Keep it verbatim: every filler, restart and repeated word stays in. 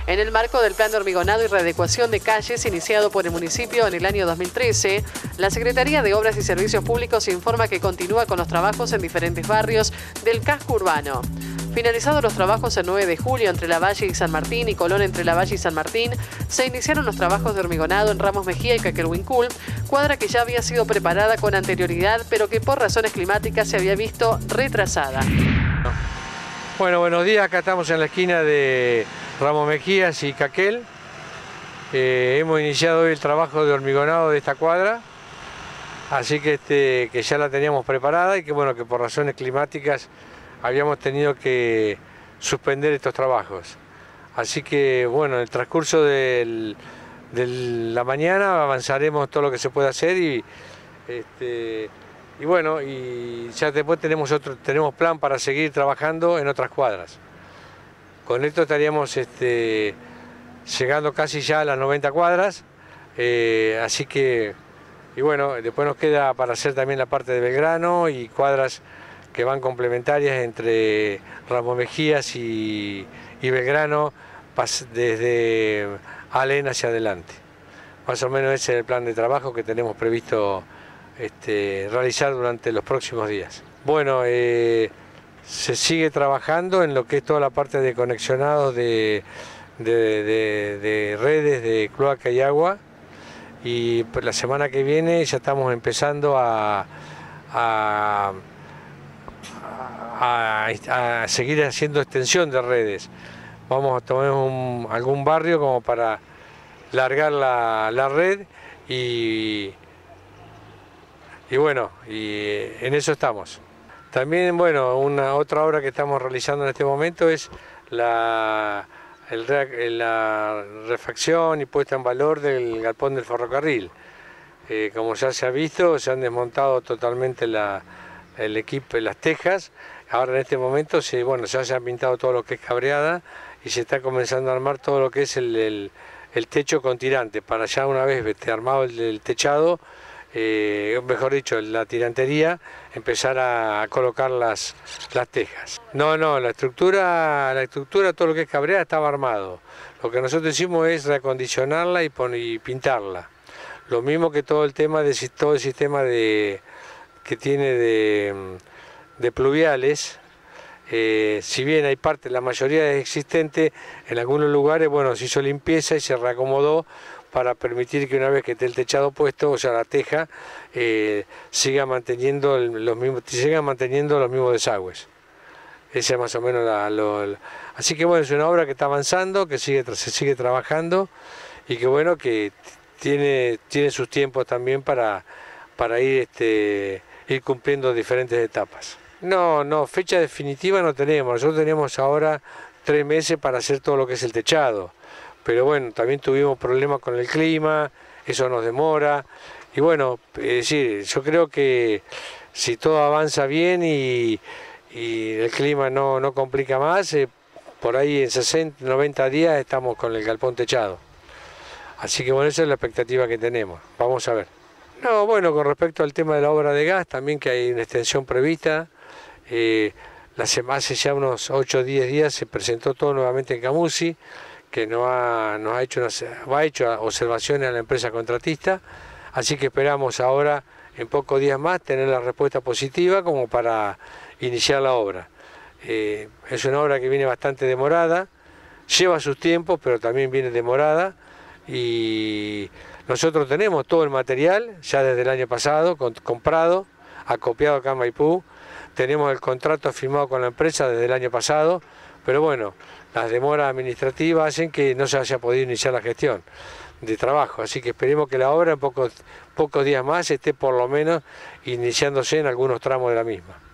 En el marco del plan de hormigonado y readecuación de calles iniciado por el municipio en el año dos mil trece, la Secretaría de Obras y Servicios Públicos informa que continúa con los trabajos en diferentes barrios del casco urbano. Finalizados los trabajos el nueve de julio entre Lavalle y San Martín y Colón entre Lavalle y San Martín, se iniciaron los trabajos de hormigonado en Ramos Mejía y Caquelhuincul, cuadra que ya había sido preparada con anterioridad, pero que por razones climáticas se había visto retrasada. Bueno, buenos días, acá estamos en la esquina de Ramos Mejías y Caquel. Eh, hemos iniciado hoy el trabajo de hormigonado de esta cuadra, así que, este, que ya la teníamos preparada y que bueno, que por razones climáticas habíamos tenido que suspender estos trabajos. Así que bueno, en el transcurso del, de la mañana avanzaremos todo lo que se pueda hacer y, este, y bueno, y ya después tenemos otro, tenemos plan para seguir trabajando en otras cuadras. Con esto estaríamos este, llegando casi ya a las noventa cuadras, eh, así que, y bueno, después nos queda para hacer también la parte de Belgrano y cuadras que van complementarias entre Ramos Mejías y, y Belgrano desde Alén hacia adelante. Más o menos ese es el plan de trabajo que tenemos previsto este, realizar durante los próximos días. Bueno, eh, se sigue trabajando en lo que es toda la parte de conexionados de, de, de, de redes de cloaca y agua, y pues la semana que viene ya estamos empezando a, a A, a seguir haciendo extensión de redes. Vamos a tomar un, algún barrio como para largar la, la red y, y bueno, y en eso estamos. También, bueno, una otra obra que estamos realizando en este momento es la, el, la refacción y puesta en valor del galpón del ferrocarril. Eh, como ya se ha visto, se han desmontado totalmente la, el equipo, las tejas. Ahora en este momento se, bueno, ya se ha pintado todo lo que es cabreada y se está comenzando a armar todo lo que es el, el, el techo con tirante, para ya una vez este, armado el, el techado, eh, mejor dicho, la tirantería, empezar a, a colocar las, las tejas. No, no, la estructura, la estructura, todo lo que es cabreada estaba armado. Lo que nosotros hicimos es reacondicionarla y, poner, y pintarla. Lo mismo que todo el tema de todo el sistema de, que tiene de... de pluviales, eh, si bien hay parte, la mayoría es existente, en algunos lugares, bueno, se hizo limpieza y se reacomodó para permitir que una vez que esté el techado puesto, o sea, la teja, eh, siga manteniendo los mismos, siga manteniendo los mismos desagües. Esa es más o menos la, lo, la... Así que bueno, es una obra que está avanzando, que sigue, se sigue trabajando y que bueno, que tiene, tiene sus tiempos también para, para ir, este, ir cumpliendo diferentes etapas. No, no, fecha definitiva no tenemos. Nosotros tenemos ahora tres meses para hacer todo lo que es el techado. Pero bueno, también tuvimos problemas con el clima, eso nos demora. Y bueno, es decir, yo creo que si todo avanza bien y, y el clima no, no complica más, eh, por ahí en sesenta, noventa días estamos con el galpón techado. Así que bueno, esa es la expectativa que tenemos. Vamos a ver. No, bueno, con respecto al tema de la obra de gas, también que hay una extensión prevista. Eh, la semana, hace ya unos ocho o diez días se presentó todo nuevamente en Camusi, que nos ha, nos ha, hecho una, ha hecho observaciones a la empresa contratista, así que esperamos ahora, en pocos días más, tener la respuesta positiva como para iniciar la obra. Eh, es una obra que viene bastante demorada, lleva sus tiempos, pero también viene demorada, y nosotros tenemos todo el material, ya desde el año pasado, comprado, acopiado acá en Maipú. Tenemos el contrato firmado con la empresa desde el año pasado, pero bueno, las demoras administrativas hacen que no se haya podido iniciar la gestión de trabajo. Así que esperemos que la obra en pocos, pocos días más esté por lo menos iniciándose en algunos tramos de la misma.